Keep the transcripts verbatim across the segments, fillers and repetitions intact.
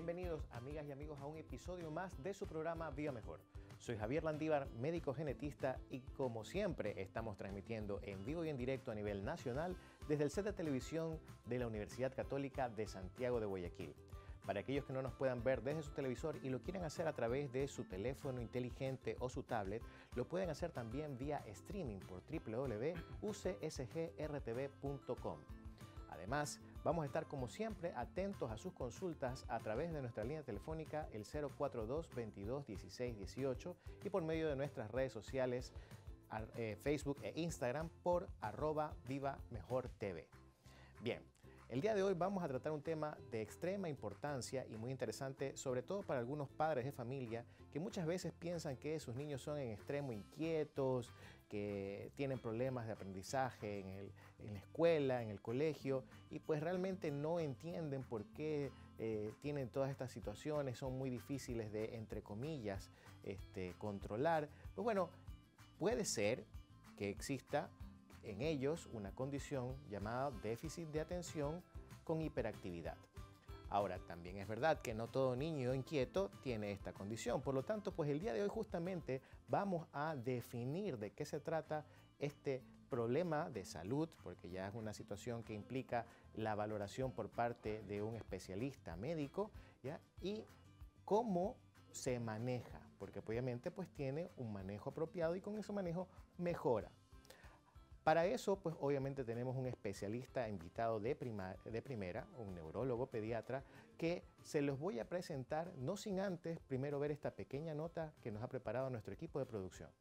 Bienvenidos, amigas y amigos, a un episodio más de su programa Viva Mejor. Soy Javier Landívar, médico genetista, y como siempre estamos transmitiendo en vivo y en directo a nivel nacional desde el set de televisión de la Universidad Católica de Santiago de Guayaquil. Para aquellos que no nos puedan ver desde su televisor y lo quieran hacer a través de su teléfono inteligente o su tablet, lo pueden hacer también vía streaming por doble u doble u doble u punto u c s g r t v punto com. Además, vamos a estar como siempre atentos a sus consultas a través de nuestra línea telefónica el cero cuatro dos, veintidós, dieciséis, dieciocho y por medio de nuestras redes sociales eh, Facebook e Instagram por arroba Viva Mejor T V. Bien, el día de hoy vamos a tratar un tema de extrema importancia y muy interesante, sobre todo para algunos padres de familia que muchas veces piensan que sus niños son en extremo inquietos, que tienen problemas de aprendizaje en, el, en la escuela, en el colegio, y pues realmente no entienden por qué eh, tienen todas estas situaciones, son muy difíciles de, entre comillas, este, controlar. Pues bueno, puede ser que exista en ellos una condición llamada déficit de atención con hiperactividad. Ahora, también es verdad que no todo niño inquieto tiene esta condición. Por lo tanto, pues el día de hoy justamente vamos a definir de qué se trata este problema de salud, porque ya es una situación que implica la valoración por parte de un especialista médico, ¿ya? Y cómo se maneja, porque obviamente pues tiene un manejo apropiado y con ese manejo mejora. Para eso, pues obviamente tenemos un especialista invitado de, prima, de primera, un neurólogo pediatra, que se los voy a presentar, no sin antes primero ver esta pequeña nota que nos ha preparado nuestro equipo de producción.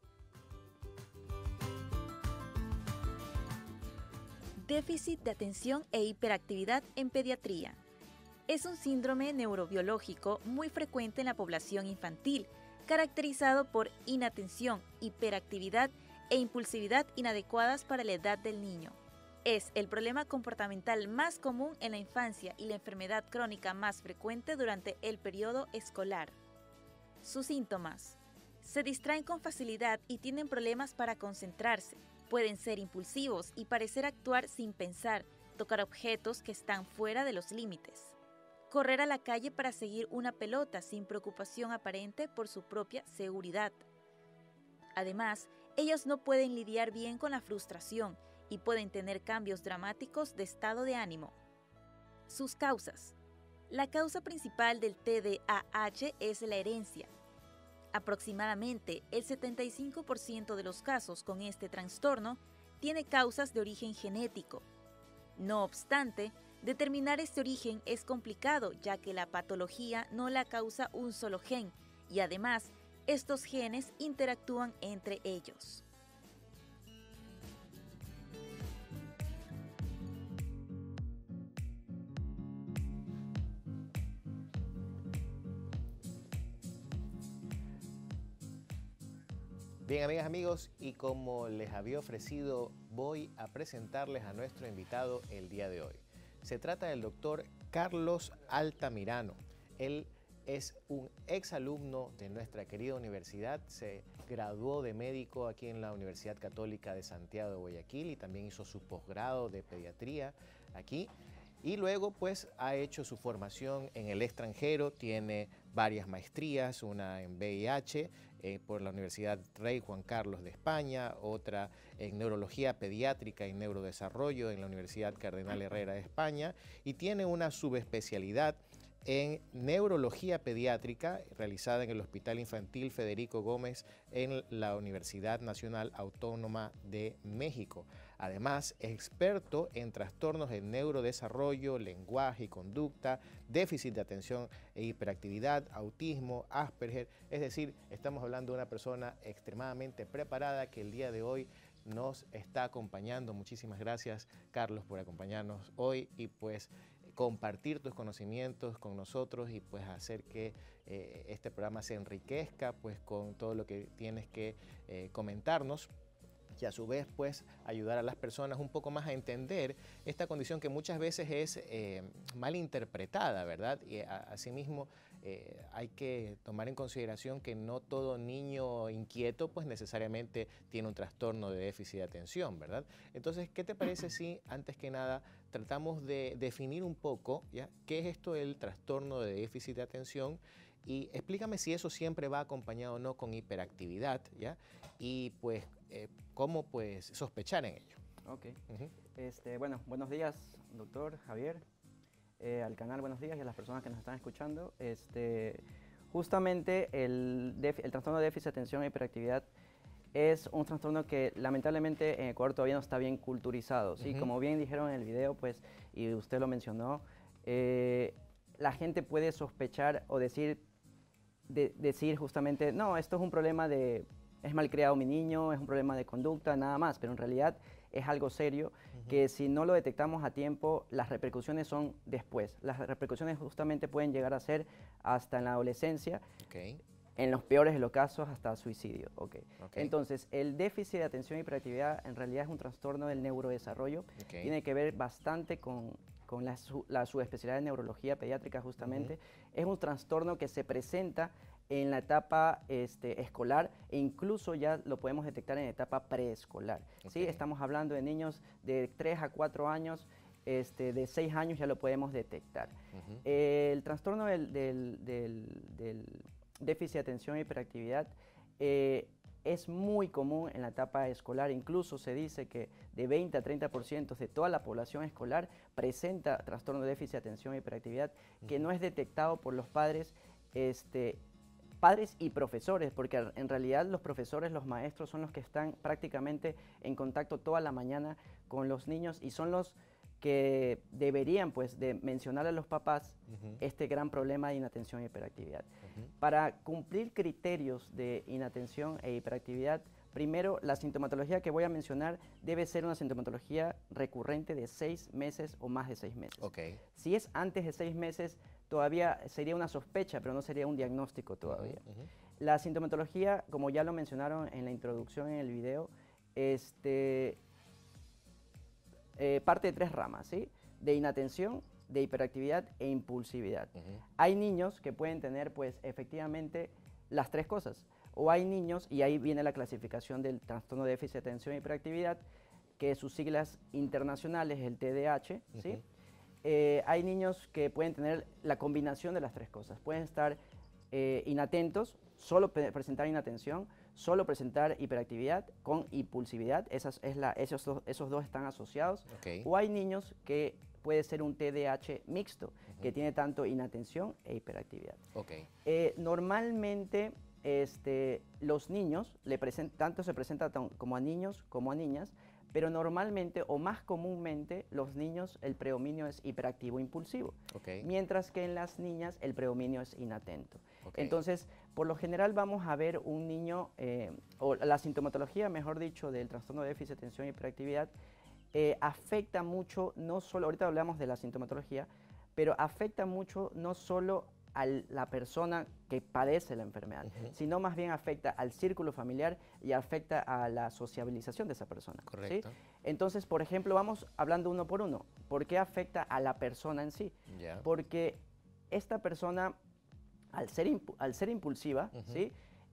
Déficit de atención e hiperactividad en pediatría. Es un síndrome neurobiológico muy frecuente en la población infantil, caracterizado por inatención, hiperactividad e impulsividad inadecuadas para la edad del niño. Es el problema comportamental más común en la infancia y la enfermedad crónica más frecuente durante el periodo escolar. Sus síntomas: se distraen con facilidad y tienen problemas para concentrarse, pueden ser impulsivos y parecer actuar sin pensar, tocar objetos que están fuera de los límites, correr a la calle para seguir una pelota sin preocupación aparente por su propia seguridad. Además, ellos no pueden lidiar bien con la frustración y pueden tener cambios dramáticos de estado de ánimo. Sus causas. La causa principal del T D A H es la herencia. Aproximadamente el setenta y cinco por ciento de los casos con este trastorno tiene causas de origen genético. No obstante, determinar este origen es complicado, ya que la patología no la causa un solo gen y además, estos genes interactúan entre ellos. Bien, amigas, amigos, y como les había ofrecido, voy a presentarles a nuestro invitado el día de hoy. Se trata del doctor Carlos Altamirano. Él es un exalumno de nuestra querida universidad, se graduó de médico aquí en la Universidad Católica de Santiago de Guayaquil y también hizo su posgrado de pediatría aquí. Y luego pues ha hecho su formación en el extranjero, tiene varias maestrías, una en V I H eh, por la Universidad Rey Juan Carlos de España, otra en neurología pediátrica y neurodesarrollo en la Universidad Cardenal Herrera de España, y tiene una subespecialidad en neurología pediátrica realizada en el Hospital Infantil Federico Gómez en la Universidad Nacional Autónoma de México. Además, es experto en trastornos de neurodesarrollo, lenguaje y conducta, déficit de atención e hiperactividad, autismo, Asperger. Es decir, estamos hablando de una persona extremadamente preparada que el día de hoy nos está acompañando. Muchísimas gracias, Carlos, por acompañarnos hoy y pues compartir tus conocimientos con nosotros y pues hacer que eh, este programa se enriquezca pues con todo lo que tienes que eh, comentarnos. Y a su vez pues ayudar a las personas un poco más a entender esta condición que muchas veces es eh, mal interpretada, ¿verdad? Y a, asimismo eh, hay que tomar en consideración que no todo niño inquieto pues necesariamente tiene un trastorno de déficit de atención, ¿verdad? Entonces, ¿qué te parece si antes que nada tratamos de definir un poco, ¿ya?, qué es esto del trastorno de déficit de atención? Y explícame si eso siempre va acompañado o no con hiperactividad, ¿ya? Y pues, eh, cómo pues sospechar en ello. Ok. Uh-huh. este, bueno, buenos días, doctor Javier, eh, al canal buenos días y a las personas que nos están escuchando. Este, justamente el, el trastorno de déficit de atención e hiperactividad es un trastorno que lamentablemente en Ecuador todavía no está bien culturizado, ¿sí? Uh-huh. Como bien dijeron en el video, pues, y usted lo mencionó, eh, la gente puede sospechar o decir, de, decir justamente, no, esto es un problema de, es malcriado mi niño, es un problema de conducta, nada más, pero en realidad es algo serio, uh-huh, que si no lo detectamos a tiempo, las repercusiones son después. Las repercusiones justamente pueden llegar a ser hasta en la adolescencia, okay, en los peores de los casos hasta suicidio. Okay. Okay. Entonces, el déficit de atención y hiperactividad en realidad es un trastorno del neurodesarrollo, okay, tiene que ver bastante con, con la, su, la subespecialidad de neurología pediátrica justamente. Uh-huh. Es un trastorno que se presenta en la etapa este, escolar e incluso ya lo podemos detectar en etapa preescolar. Okay. ¿Sí? Estamos hablando de niños de tres a cuatro años, este, de seis años ya lo podemos detectar. Uh-huh. eh, el trastorno del, del, del, del déficit de atención e hiperactividad eh, es muy común en la etapa escolar. Incluso se dice que de veinte a treinta por ciento de toda la población escolar presenta trastorno de déficit de atención e hiperactividad, uh-huh, que no es detectado por los padres, este, padres y profesores, porque en realidad los profesores, los maestros son los que están prácticamente en contacto toda la mañana con los niños y son los que deberían pues de mencionar a los papás, uh-huh, este gran problema de inatención e hiperactividad. Uh-huh. Para cumplir criterios de inatención e hiperactividad, primero la sintomatología que voy a mencionar debe ser una sintomatología recurrente de seis meses o más de seis meses. Okay. Si es antes de seis meses, todavía sería una sospecha, pero no sería un diagnóstico todavía. Uh-huh, uh-huh. La sintomatología, como ya lo mencionaron en la introducción en el video, este... Eh, parte de tres ramas, ¿sí? De inatención, de hiperactividad e impulsividad. Uh-huh. Hay niños que pueden tener, pues, efectivamente, las tres cosas. O hay niños, y ahí viene la clasificación del trastorno de déficit de atención e hiperactividad, que sus siglas internacionales es el T D A H, ¿sí? Uh-huh. eh, hay niños que pueden tener la combinación de las tres cosas. Pueden estar eh, inatentos, solo pre presentar inatención, solo presentar hiperactividad con impulsividad, esas, es la, esos, dos, esos dos están asociados. Okay. O hay niños que puede ser un T D A H mixto, uh-huh, que tiene tanto inatención e hiperactividad. Okay. Eh, normalmente este, los niños, le tanto se presenta como a niños como a niñas, pero normalmente o más comúnmente los niños el predominio es hiperactivo impulsivo, okay, mientras que en las niñas el predominio es inatento. Okay. Entonces, por lo general vamos a ver un niño, eh, o la sintomatología, mejor dicho, del trastorno de déficit de atención y hiperactividad, eh, afecta mucho, no solo, ahorita hablamos de la sintomatología, pero afecta mucho no solo a la persona que padece la enfermedad, uh-huh, sino más bien afecta al círculo familiar y afecta a la sociabilización de esa persona. Correcto. ¿Sí? Entonces, por ejemplo, vamos hablando uno por uno. ¿Por qué afecta a la persona en sí? Yeah. Porque esta persona, al ser, al ser impulsiva, uh-huh, ¿sí?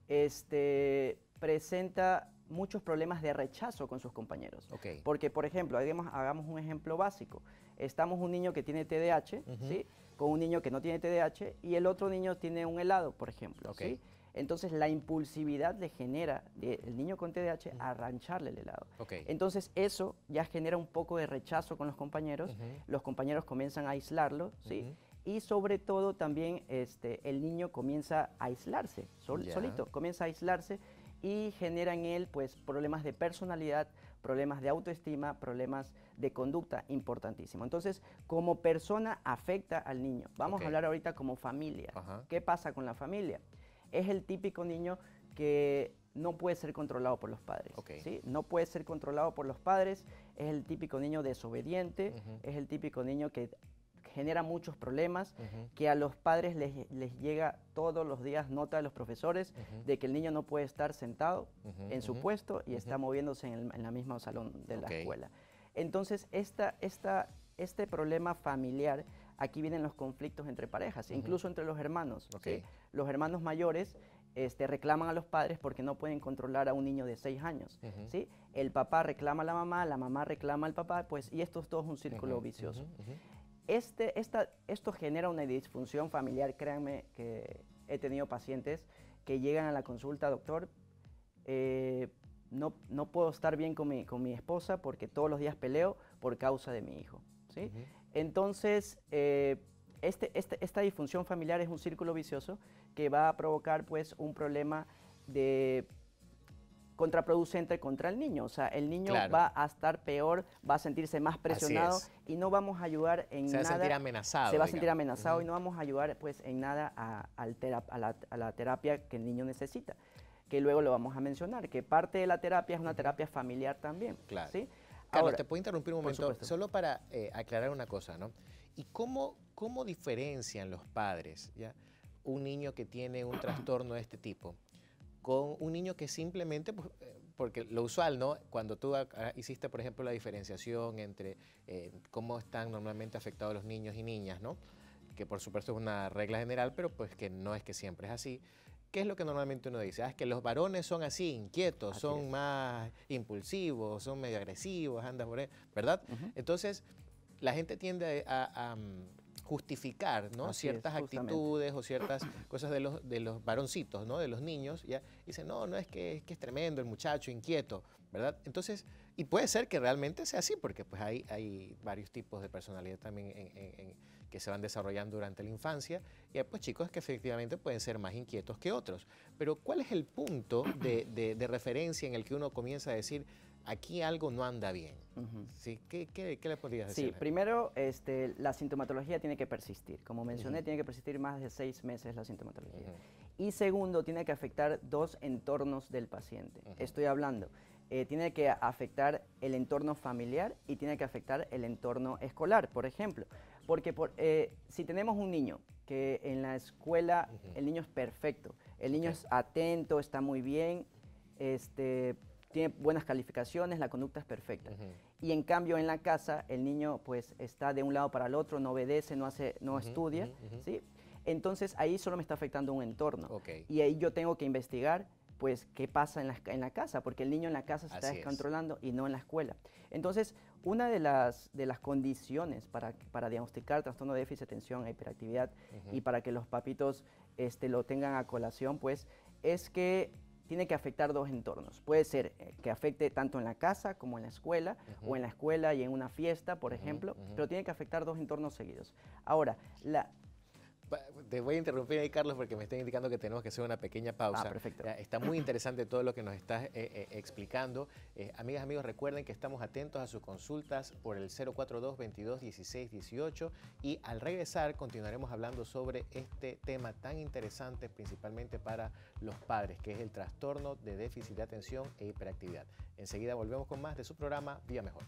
este, presenta muchos problemas de rechazo con sus compañeros. Okay. Porque, por ejemplo, hagamos, hagamos un ejemplo básico. Estamos un niño que tiene T D A H, uh-huh, ¿sí? con un niño que no tiene T D A H y el otro niño tiene un helado, por ejemplo. Okay. ¿Sí? Entonces, la impulsividad le genera el niño con T D A H uh-huh, a arrancharle el helado. Okay. Entonces, eso ya genera un poco de rechazo con los compañeros. Uh-huh. Los compañeros comienzan a aislarlo, ¿sí? Uh-huh. Y sobre todo también este, el niño comienza a aislarse, sol, yeah. solito, comienza a aislarse y genera en él pues, problemas de personalidad, problemas de autoestima, problemas de conducta importantísimo. Entonces, como persona afecta al niño. Vamos okay. a hablar ahorita como familia. Uh-huh. ¿Qué pasa con la familia? Es el típico niño que no puede ser controlado por los padres. Okay. ¿Sí? No puede ser controlado por los padres, es el típico niño desobediente, uh-huh. es el típico niño que genera muchos problemas, uh-huh. que a los padres les, les llega todos los días nota de los profesores uh-huh. de que el niño no puede estar sentado uh-huh. en su uh-huh. puesto y uh-huh. está moviéndose en el en la misma salón de okay. la escuela. Entonces, esta, esta, este problema familiar aquí vienen los conflictos entre parejas, Uh-huh. incluso entre los hermanos. Okay. ¿sí? Los hermanos mayores este, reclaman a los padres porque no pueden controlar a un niño de seis años. Uh-huh. ¿sí? El papá reclama a la mamá, la mamá reclama al papá, pues, y esto es todo un círculo Uh-huh. vicioso. Uh-huh. Uh-huh. Este, esta, esto genera una disfunción familiar. Créanme que he tenido pacientes que llegan a la consulta, doctor, eh, no, no puedo estar bien con mi, con mi esposa porque todos los días peleo por causa de mi hijo. ¿sí? Uh-huh. Entonces, eh, este, este, esta disfunción familiar es un círculo vicioso que va a provocar pues, un problema de contraproducente contra el niño. O sea, el niño Claro. va a estar peor, va a sentirse más presionado es. y no vamos a ayudar en Se va nada. a sentir amenazado. Se va a digamos. sentir amenazado Uh-huh. y no vamos a ayudar pues, en nada a, al tera- a, la, a la terapia que el niño necesita, que luego lo vamos a mencionar, que parte de la terapia es una Uh-huh. terapia familiar también. Claro. ¿sí? Carlos, Ahora, te puedo interrumpir un por momento, supuesto. solo para eh, aclarar una cosa, ¿no? ¿Y cómo, cómo diferencian los padres, ya, un niño que tiene un trastorno de este tipo con un niño que simplemente, pues, eh, porque lo usual, ¿no? Cuando tú ah, hiciste, por ejemplo, la diferenciación entre eh, cómo están normalmente afectados los niños y niñas, ¿no? Que por supuesto es una regla general, pero pues que no es que siempre es así. ¿Qué es lo que normalmente uno dice? Ah, es que los varones son así, inquietos, Así son es. más impulsivos, son medio agresivos, andan por ahí, ¿verdad? Ujú. Entonces, la gente tiende a, a, a justificar, ¿no? Así es, ciertas justamente. actitudes o ciertas cosas de los, de los varoncitos, ¿no? De los niños, ¿ya? Y dicen, no, no, es que, es que es tremendo el muchacho, inquieto, ¿verdad? Entonces, y puede ser que realmente sea así, porque pues hay, hay varios tipos de personalidad también en, en, en, que se van desarrollando durante la infancia, y hay pues chicos que efectivamente pueden ser más inquietos que otros. Pero ¿cuál es el punto de, de, de referencia en el que uno comienza a decir, aquí algo no anda bien? Ujú. ¿Sí? ¿Qué, qué, qué le podrías decir? Sí, primero este, la sintomatología tiene que persistir. Como mencioné, Ujú. tiene que persistir más de seis meses la sintomatología. Ujú. Y segundo, tiene que afectar dos entornos del paciente. Ujú. Estoy hablando, eh, tiene que afectar el entorno familiar y tiene que afectar el entorno escolar, por ejemplo. Porque por, eh, si tenemos un niño que en la escuela Ujú. el niño es perfecto, el niño Ok. es atento, está muy bien, este, tiene buenas calificaciones, la conducta es perfecta. Ujú. Y en cambio en la casa el niño pues está de un lado para el otro, no obedece, no, hace, no Ujú, estudia, ujú, ujú. ¿sí? Entonces ahí solo me está afectando un entorno. Ok. Y ahí yo tengo que investigar pues qué pasa en la, en la casa, porque el niño en la casa se está Así es. descontrolando y no en la escuela. Entonces, una de las, de las condiciones para, para diagnosticar trastorno de déficit de atención e hiperactividad Ujú. y para que los papitos este, lo tengan a colación, pues es que tiene que afectar dos entornos. Puede ser eh, que afecte tanto en la casa como en la escuela, Ujú. o en la escuela y en una fiesta, por Ujú, ejemplo, ujú. pero tiene que afectar dos entornos seguidos. Ahora, la... Pa- Te voy a interrumpir ahí, Carlos, porque me están indicando que tenemos que hacer una pequeña pausa. Ah, perfecto. Ya, está muy interesante todo lo que nos estás eh, eh, explicando. Eh, amigas, amigos, recuerden que estamos atentos a sus consultas por el cero cuatro dos, veintidós, dieciséis, dieciocho, y al regresar continuaremos hablando sobre este tema tan interesante, principalmente para los padres, que es el trastorno de déficit de atención e hiperactividad. Enseguida volvemos con más de su programa Vía Mejor.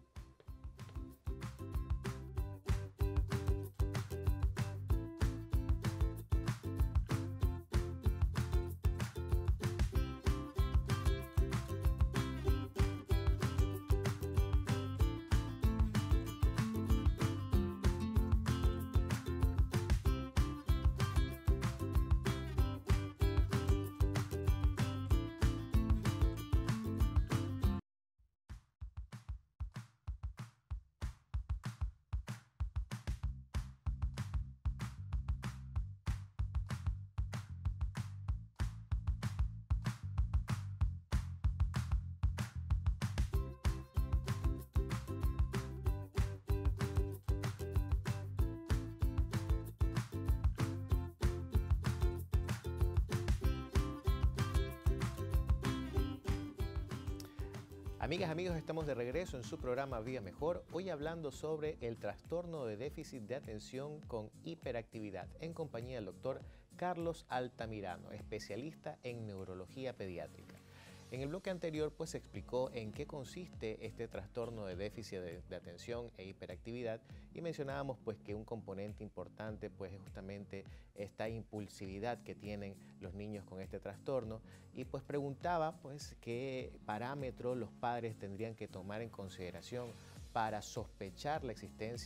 Amigas, amigos, estamos de regreso en su programa Vía Mejor, hoy hablando sobre el trastorno de déficit de atención con hiperactividad, en compañía del doctor Carlos Altamirano, especialista en neurología pediátrica. En el bloque anterior pues se explicó en qué consiste este trastorno de déficit de, de atención e hiperactividad y mencionábamos pues que un componente importante pues es justamente esta impulsividad que tienen los niños con este trastorno y pues preguntaba pues qué parámetros los padres tendrían que tomar en consideración para sospechar la existencia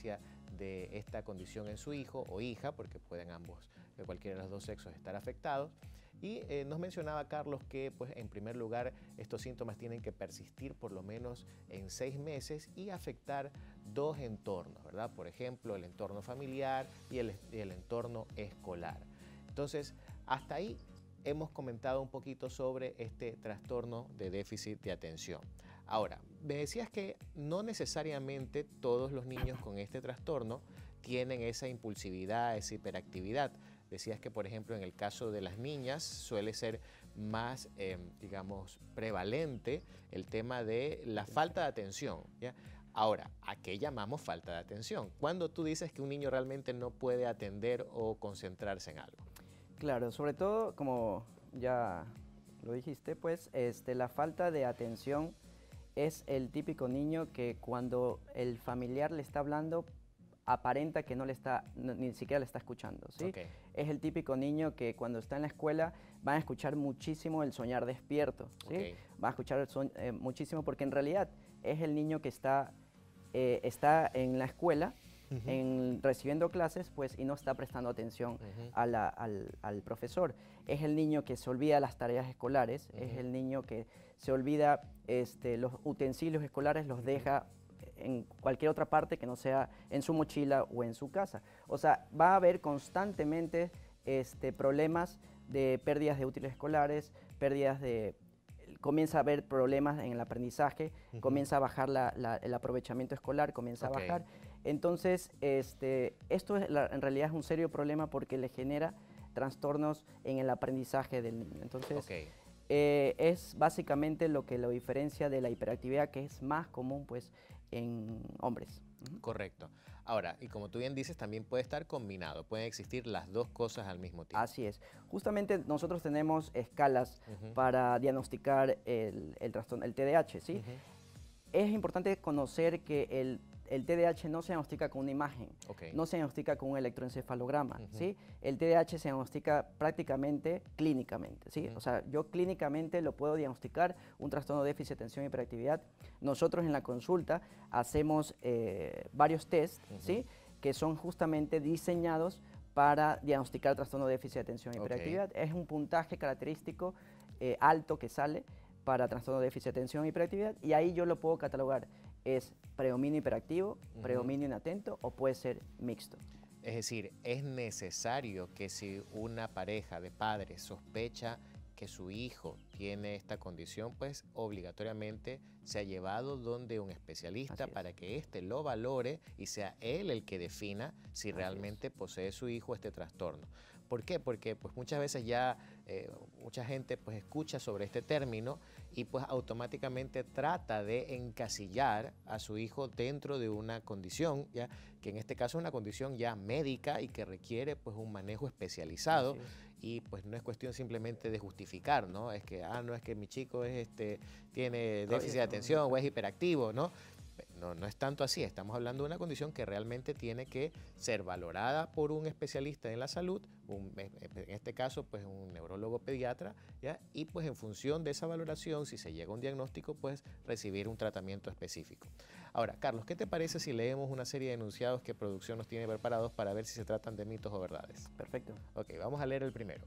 de esta condición en su hijo o hija, porque pueden ambos, de cualquiera de los dos sexos, estar afectados. Y eh, nos mencionaba Carlos que, pues, en primer lugar, estos síntomas tienen que persistir por lo menos en seis meses y afectar dos entornos, ¿verdad? Por ejemplo, el entorno familiar y el, y el entorno escolar. Entonces, hasta ahí hemos comentado un poquito sobre este trastorno de déficit de atención. Ahora, me decías que no necesariamente todos los niños con este trastorno tienen esa impulsividad, esa hiperactividad. Decías que, por ejemplo, en el caso de las niñas suele ser más, eh, digamos, prevalente el tema de la falta de atención, ¿ya? Ahora, ¿a qué llamamos falta de atención? ¿Cuándo tú dices que un niño realmente no puede atender o concentrarse en algo? Claro, sobre todo, como ya lo dijiste, pues este, la falta de atención es el típico niño que cuando el familiar le está hablando aparenta que no le está, no, ni siquiera le está escuchando, ¿sí? Okay. Es el típico niño que cuando está en la escuela va a escuchar muchísimo el soñar despierto, ¿sí? Okay. Va a escuchar el son, eh, muchísimo porque en realidad es el niño que está, eh, está en la escuela, uh-huh. en, recibiendo clases, pues, y no está prestando atención uh-huh. a la, al, al profesor. Es el niño que se olvida las tareas escolares, uh-huh. es el niño que se olvida este, los utensilios escolares, los deja en cualquier otra parte que no sea en su mochila o en su casa. O sea, va a haber constantemente este, problemas de pérdidas de útiles escolares, pérdidas de... Comienza a haber problemas en el aprendizaje, uh-huh. comienza a bajar la, la, el aprovechamiento escolar, comienza okay. a bajar. Entonces, este, esto es la, en realidad es un serio problema porque le genera trastornos en el aprendizaje del niño. Entonces, okay. eh, es básicamente lo que lo diferencia de la hiperactividad, que es más común, pues, en hombres. Uh-huh. Correcto. Ahora, y como tú bien dices, también puede estar combinado, pueden existir las dos cosas al mismo tiempo. Así es. Justamente nosotros tenemos escalas uh-huh. para diagnosticar el, el trastorno, el T D A H, ¿sí? Uh-huh. Es importante conocer que el, el T D A H no se diagnostica con una imagen, okay. no se diagnostica con un electroencefalograma, uh-huh. ¿sí? El T D A H se diagnostica prácticamente clínicamente, ¿sí? Uh-huh. O sea, yo clínicamente lo puedo diagnosticar, un trastorno de déficit de atención y hiperactividad. Nosotros en la consulta hacemos eh, varios test, uh-huh. ¿sí? Que son justamente diseñados para diagnosticar trastorno de déficit de atención y hiperactividad. Okay. Es un puntaje característico eh, alto que sale para trastorno de déficit de atención y hiperactividad, y ahí yo lo puedo catalogar. Es predominio hiperactivo, uh-huh. predominio inatento o puede ser mixto. Es decir, es necesario que si una pareja de padres sospecha que su hijo tiene esta condición, pues obligatoriamente se ha llevado donde un especialista para que éste lo valore y sea él el que defina si Así realmente es. posee su hijo este trastorno. ¿Por qué? Porque pues muchas veces ya eh, mucha gente pues escucha sobre este término y pues automáticamente trata de encasillar a su hijo dentro de una condición, ya que en este caso es una condición ya médica y que requiere pues un manejo especializado. Y pues no es cuestión simplemente de justificar, ¿no? Es que, ah, no, es que mi chico es, este, tiene déficit de atención o es hiperactivo, ¿no? No, no es tanto así, estamos hablando de una condición que realmente tiene que ser valorada por un especialista en la salud, un, en este caso pues un neurólogo pediatra, ¿ya? Y pues en función de esa valoración, si se llega a un diagnóstico, pues recibir un tratamiento específico. Ahora, Carlos, ¿qué te parece si leemos una serie de enunciados que producción nos tiene preparados para ver si se tratan de mitos o verdades? Perfecto. Ok, vamos a leer el primero.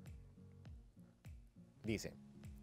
Dice: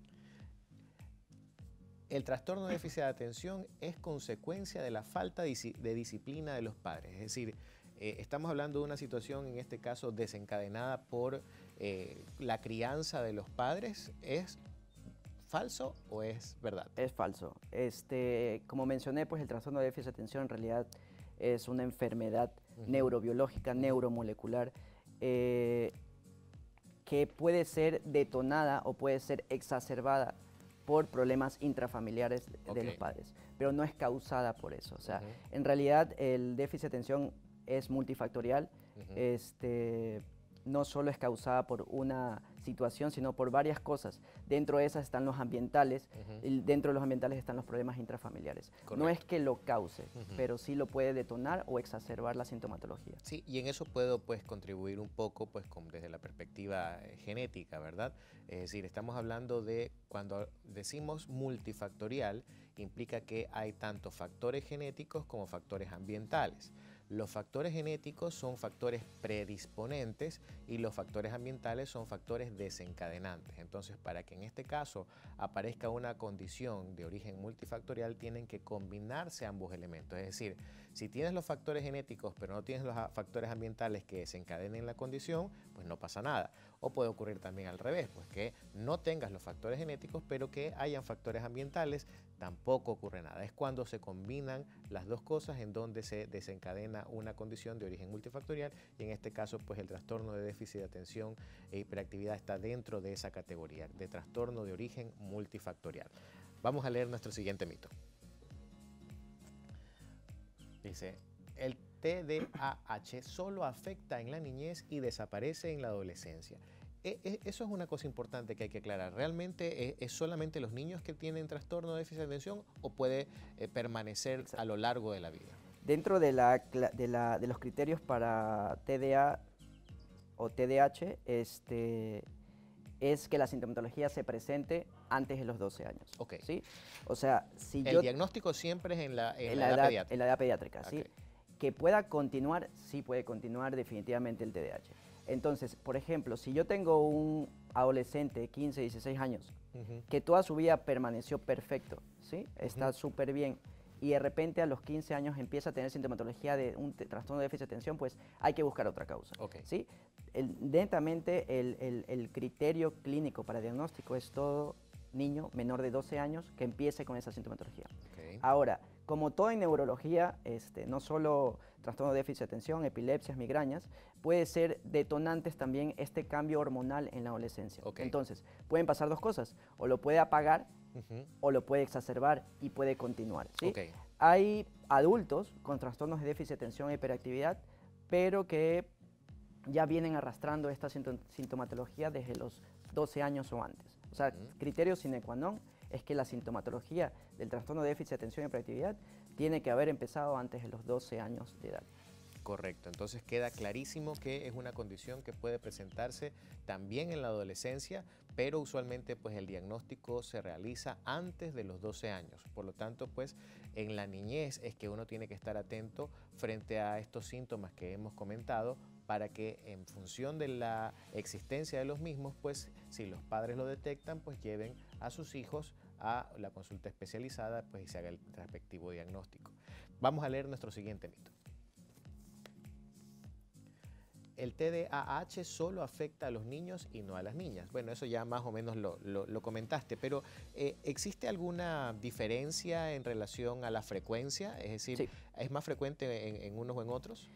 el trastorno de déficit de atención es consecuencia de la falta de disciplina de los padres. Es decir, eh, estamos hablando de una situación, en este caso, desencadenada por eh, la crianza de los padres. ¿Es falso o es verdad? Es falso. Este, como mencioné, pues el trastorno de déficit de atención en realidad es una enfermedad uh-huh. neurobiológica, uh-huh. neuromolecular, eh, que puede ser detonada o puede ser exacerbada por problemas intrafamiliares de okay. los padres, pero no es causada por eso. O sea, uh-huh. en realidad el déficit de atención es multifactorial, uh-huh. este, no solo es causada por una situación, sino por varias cosas. Dentro de esas están los ambientales, uh-huh. y dentro de los ambientales están los problemas intrafamiliares. Correcto. No es que lo cause, uh-huh. pero sí lo puede detonar o exacerbar la sintomatología. Sí, y en eso puedo pues contribuir un poco pues con, desde la perspectiva eh, genética, ¿verdad? Es decir, estamos hablando de, cuando decimos multifactorial, implica que hay tanto factores genéticos como factores ambientales. Los factores genéticos son factores predisponentes y los factores ambientales son factores desencadenantes. Entonces, para que en este caso aparezca una condición de origen multifactorial, tienen que combinarse ambos elementos. Es decir, si tienes los factores genéticos pero no tienes los factores ambientales que desencadenen la condición, pues no pasa nada. O puede ocurrir también al revés, pues que no tengas los factores genéticos pero que hayan factores ambientales, tampoco ocurre nada. Es cuando se combinan las dos cosas en donde se desencadena una condición de origen multifactorial, y en este caso pues el trastorno de déficit de atención e hiperactividad está dentro de esa categoría de trastorno de origen multifactorial. Vamos a leer nuestro siguiente mito. Dice, el T D A H solo afecta en la niñez y desaparece en la adolescencia. Eso es una cosa importante que hay que aclarar. ¿Realmente es solamente los niños que tienen trastorno de déficit de atención o puede eh, permanecer a lo largo de la vida? Dentro de, la, de, la, de los criterios para T D A o T D A H, este, es que la sintomatología se presente antes de los doce años. Okay. ¿Sí? O sea, si el yo, diagnóstico siempre es en la, en en la, la edad, edad pediátrica. En la edad pediátrica, okay. ¿sí? Que pueda continuar, sí puede continuar definitivamente el T D A H. Entonces, por ejemplo, si yo tengo un adolescente de quince, dieciséis años, uh-huh. que toda su vida permaneció perfecto, ¿sí? Está súper uh-huh. bien, y de repente a los quince años empieza a tener sintomatología de un trastorno de déficit de atención, pues hay que buscar otra causa. Okay. ¿Sí? El, netamente el, el, el criterio clínico para diagnóstico es todo niño menor de doce años que empiece con esa sintomatología. Okay. Ahora, como todo en neurología, este, no solo trastorno de déficit de atención, epilepsias, migrañas, puede ser detonantes también este cambio hormonal en la adolescencia. Okay. Entonces, pueden pasar dos cosas, o lo puede apagar uh-huh. o lo puede exacerbar y puede continuar. ¿Sí? Okay. Hay adultos con trastornos de déficit de atención e hiperactividad, pero que ya vienen arrastrando esta sintomatología desde los doce años o antes. O sea, uh-huh. criterio sine qua non es que la sintomatología del trastorno de déficit de atención y hiperactividad tiene que haber empezado antes de los doce años de edad. Correcto, entonces queda clarísimo que es una condición que puede presentarse también en la adolescencia, pero usualmente pues el diagnóstico se realiza antes de los doce años. Por lo tanto, pues en la niñez es que uno tiene que estar atento frente a estos síntomas que hemos comentado, para que en función de la existencia de los mismos, pues si los padres lo detectan, pues lleven a sus hijos a la consulta especializada, pues y se haga el respectivo diagnóstico. Vamos a leer nuestro siguiente mito. El T D A H solo afecta a los niños y no a las niñas. Bueno, eso ya más o menos lo, lo, lo comentaste, pero eh, ¿existe alguna diferencia en relación a la frecuencia? Es decir, sí. ¿es más frecuente en, en unos o en otros?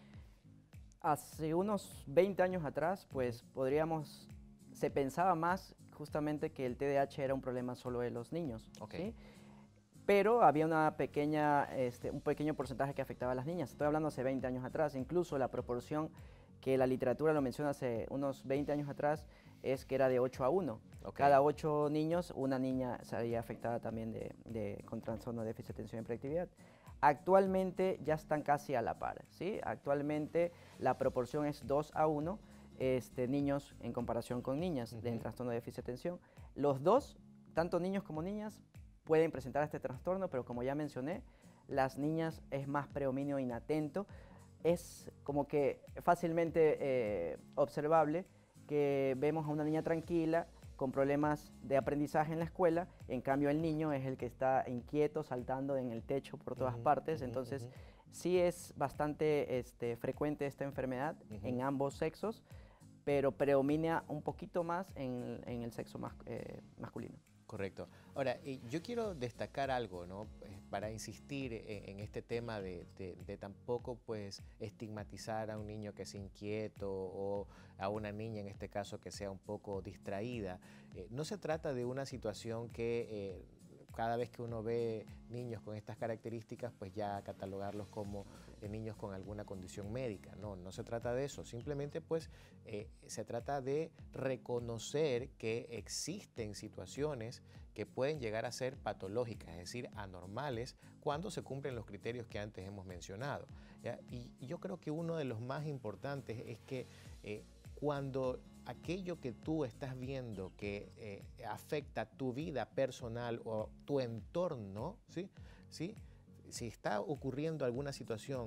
Hace unos veinte años atrás, pues podríamos, se pensaba más justamente que el T D A H era un problema solo de los niños, okay. ¿sí? Pero había una pequeña, este, un pequeño porcentaje que afectaba a las niñas. Estoy hablando hace veinte años atrás, incluso la proporción que la literatura lo menciona hace unos veinte años atrás es que era de ocho a uno. Okay. Cada ocho niños, una niña sería afectada también de, de, con trastorno de déficit de atención y hiperactividad. Actualmente ya están casi a la par, ¿sí? Actualmente la proporción es dos a uno, este, niños en comparación con niñas uh-huh. de trastorno de déficit de atención. Los dos, tanto niños como niñas, pueden presentar este trastorno, pero como ya mencioné, las niñas es más predominio inatento. Es como que fácilmente eh, observable que vemos a una niña tranquila, con problemas de aprendizaje en la escuela, en cambio el niño es el que está inquieto, saltando en el techo por todas uh-huh, partes, entonces uh-huh. sí es bastante este, frecuente esta enfermedad uh-huh. en ambos sexos, pero predomina un poquito más en, en el sexo mas, eh, masculino. Correcto. Ahora, eh, yo quiero destacar algo, ¿no? Eh, para insistir en, en este tema de, de, de tampoco pues estigmatizar a un niño que es inquieto o a una niña en este caso que sea un poco distraída. Eh, no se trata de una situación que eh, cada vez que uno ve niños con estas características pues ya catalogarlos como eh, niños con alguna condición médica. No, no se trata de eso. Simplemente pues eh, se trata de reconocer que existen situaciones que pueden llegar a ser patológicas, es decir, anormales, cuando se cumplen los criterios que antes hemos mencionado, ¿ya? Y, y yo creo que uno de los más importantes es que eh, cuando aquello que tú estás viendo que eh, afecta tu vida personal o tu entorno, ¿sí? ¿Sí? Si está ocurriendo alguna situación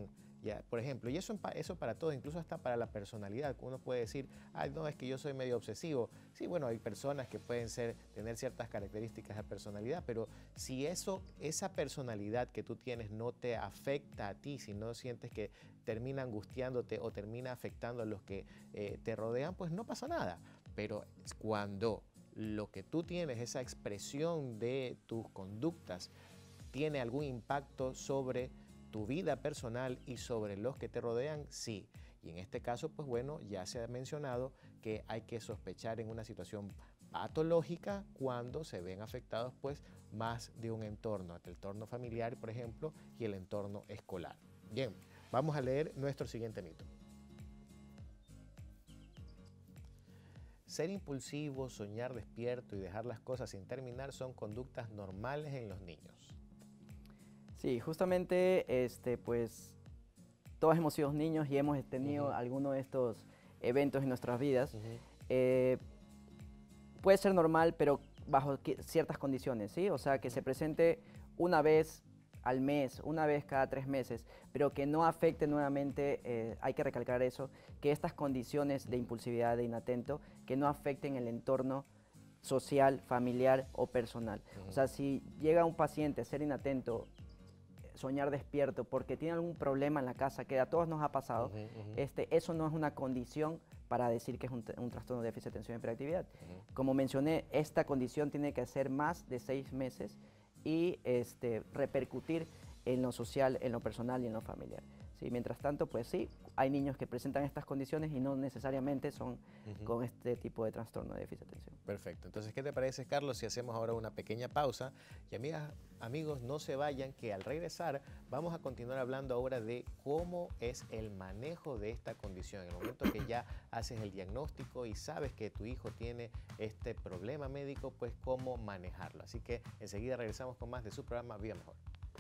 Ya, por ejemplo, y eso, eso para todo, incluso hasta para la personalidad. Uno puede decir, ay, no, es que yo soy medio obsesivo. Sí, bueno, hay personas que pueden ser, tener ciertas características de personalidad, pero si eso, esa personalidad que tú tienes no te afecta a ti, si no sientes que termina angustiándote o termina afectando a los que eh, te rodean, pues no pasa nada. Pero cuando lo que tú tienes, esa expresión de tus conductas, tiene algún impacto sobre tu vida personal y sobre los que te rodean, sí. Y en este caso, pues bueno, ya se ha mencionado que hay que sospechar en una situación patológica cuando se ven afectados pues más de un entorno, el entorno familiar, por ejemplo, y el entorno escolar. Bien, vamos a leer nuestro siguiente mito. Ser impulsivo, soñar despierto y dejar las cosas sin terminar son conductas normales en los niños. Sí, justamente, este, pues, todos hemos sido niños y hemos tenido uh-huh. alguno de estos eventos en nuestras vidas. Uh-huh. eh, puede ser normal, pero bajo ciertas condiciones, ¿sí? O sea, que se presente una vez al mes, una vez cada tres meses, pero que no afecte nuevamente, eh, hay que recalcar eso, que estas condiciones de impulsividad, de inatento, que no afecten el entorno social, familiar o personal. Uh-huh. O sea, si llega un paciente a ser inatento, soñar despierto porque tiene algún problema en la casa, que a todos nos ha pasado, uh-huh, uh-huh. Este, eso no es una condición para decir que es un, un trastorno de déficit de atención y hiperactividad. Uh-huh. Como mencioné, esta condición tiene que ser más de seis meses y este, repercutir en lo social, en lo personal y en lo familiar. ¿Sí? Mientras tanto, pues sí, hay niños que presentan estas condiciones y no necesariamente son uh-huh. con este tipo de trastorno de déficit de atención. Perfecto. Entonces, ¿qué te parece, Carlos, si hacemos ahora una pequeña pausa? Y amigas, amigos, no se vayan, que al regresar vamos a continuar hablando ahora de cómo es el manejo de esta condición. En el momento que ya haces el diagnóstico y sabes que tu hijo tiene este problema médico, pues cómo manejarlo. Así que enseguida regresamos con más de su programa Viva Mejor.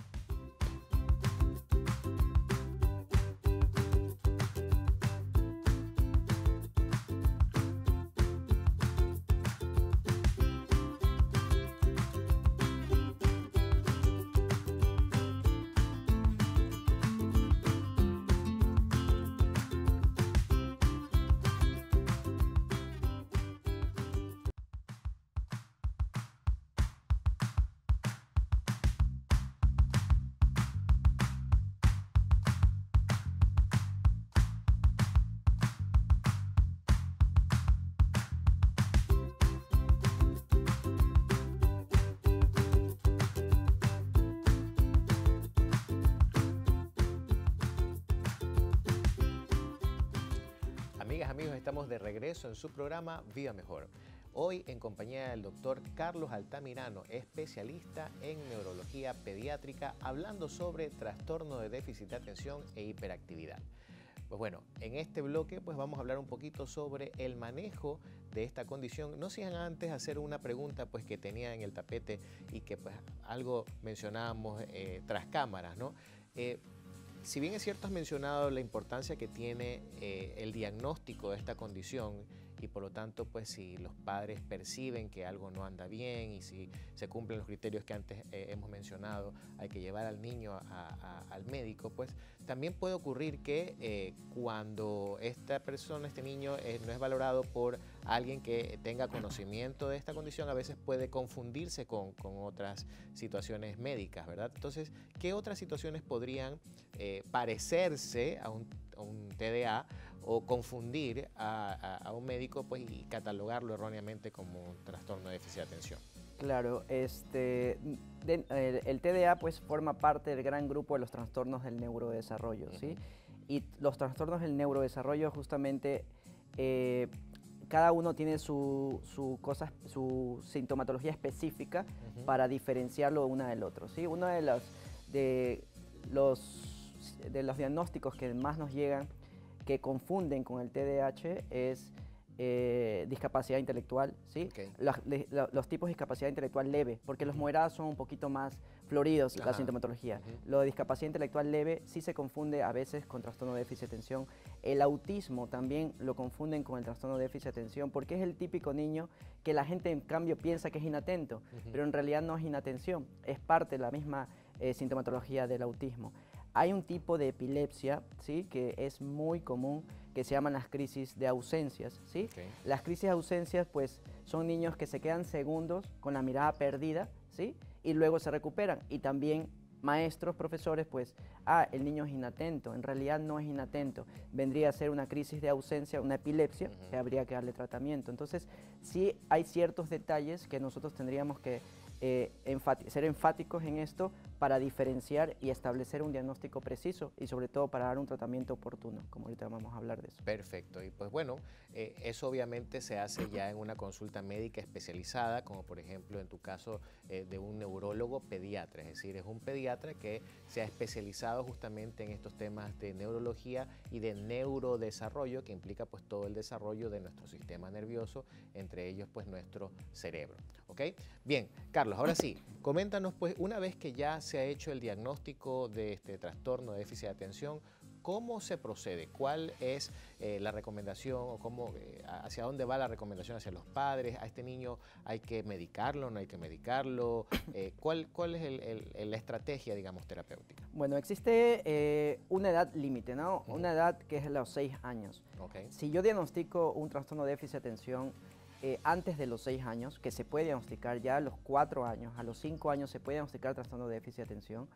Amigas, amigos, estamos de regreso en su programa Viva Mejor. Hoy en compañía del doctor Carlos Altamirano, especialista en neurología pediátrica, hablando sobre trastorno de déficit de atención e hiperactividad. Pues bueno, en este bloque pues vamos a hablar un poquito sobre el manejo de esta condición. No sin antes hacer una pregunta pues que tenía en el tapete y que pues algo mencionábamos eh, tras cámaras, ¿no? Eh, Si bien es cierto, has mencionado la importancia que tiene eh, el diagnóstico de esta condición y por lo tanto, pues si los padres perciben que algo no anda bien y si se cumplen los criterios que antes eh, hemos mencionado, hay que llevar al niño a, a, al médico, pues también puede ocurrir que eh, cuando esta persona, este niño, eh, no es valorado por alguien que tenga conocimiento de esta condición, a veces puede confundirse con, con otras situaciones médicas, ¿verdad? Entonces, ¿qué otras situaciones podrían eh, parecerse a un, a un T D A o confundir a, a, a un médico pues, y catalogarlo erróneamente como un trastorno de déficit de atención? Claro, este, de, el, el T D A pues forma parte del gran grupo de los trastornos del neurodesarrollo, uh-huh. ¿sí? Y los trastornos del neurodesarrollo justamente, eh, cada uno tiene su, su, cosa, su sintomatología específica uh-huh. para diferenciarlo una del otro, ¿sí? Uno de los, de, los, de los diagnósticos que más nos llegan, que confunden con el T D A H, es Eh, discapacidad intelectual, ¿sí? Okay. Los, los, los tipos de discapacidad intelectual leve, porque los moderados son un poquito más floridos, Ajá. la sintomatología. Uh-huh. Lo de discapacidad intelectual leve sí se confunde a veces con trastorno de déficit de atención. El autismo también lo confunden con el trastorno de déficit de atención, porque es el típico niño que la gente en cambio piensa que es inatento, uh-huh. pero en realidad no es inatención, es parte de la misma eh, sintomatología del autismo. hay un tipo de epilepsia, ¿sí?, que es muy común, que se llaman las crisis de ausencias, ¿sí? Okay. Las crisis de ausencias, pues, son niños que se quedan segundos con la mirada perdida, ¿sí?, y luego se recuperan. Y también maestros, profesores, pues, ah, el niño es inatento. En realidad no es inatento. Vendría a ser una crisis de ausencia, una epilepsia, uh-huh. que habría que darle tratamiento. Entonces, sí hay ciertos detalles que nosotros tendríamos que eh, enfati- ser enfáticos en esto para diferenciar y establecer un diagnóstico preciso y sobre todo para dar un tratamiento oportuno, como ahorita vamos a hablar de eso. Perfecto, y pues bueno, eh, eso obviamente se hace ya en una consulta médica especializada, como por ejemplo en tu caso eh, de un neurólogo pediatra, es decir, es un pediatra que se ha especializado justamente en estos temas de neurología y de neurodesarrollo, que implica pues todo el desarrollo de nuestro sistema nervioso, entre ellos pues nuestro cerebro, ¿ok? Bien, Carlos, ahora sí, coméntanos pues una vez que ya se ha hecho el diagnóstico de este trastorno de déficit de atención, ¿cómo se procede? ¿Cuál es eh, la recomendación o cómo, eh, hacia dónde va la recomendación hacia los padres? ¿A este niño hay que medicarlo, no hay que medicarlo? Eh, ¿cuál, ¿Cuál es el, el, el, la estrategia, digamos, terapéutica? Bueno, existe eh, una edad límite, ¿no? Uh-huh. Una edad que es los seis años. Okay. Si yo diagnostico un trastorno de déficit de atención eh, antes de los seis años, que se puede diagnosticar ya a los cuatro años, a los cinco años se puede diagnosticar trastorno de déficit de atención,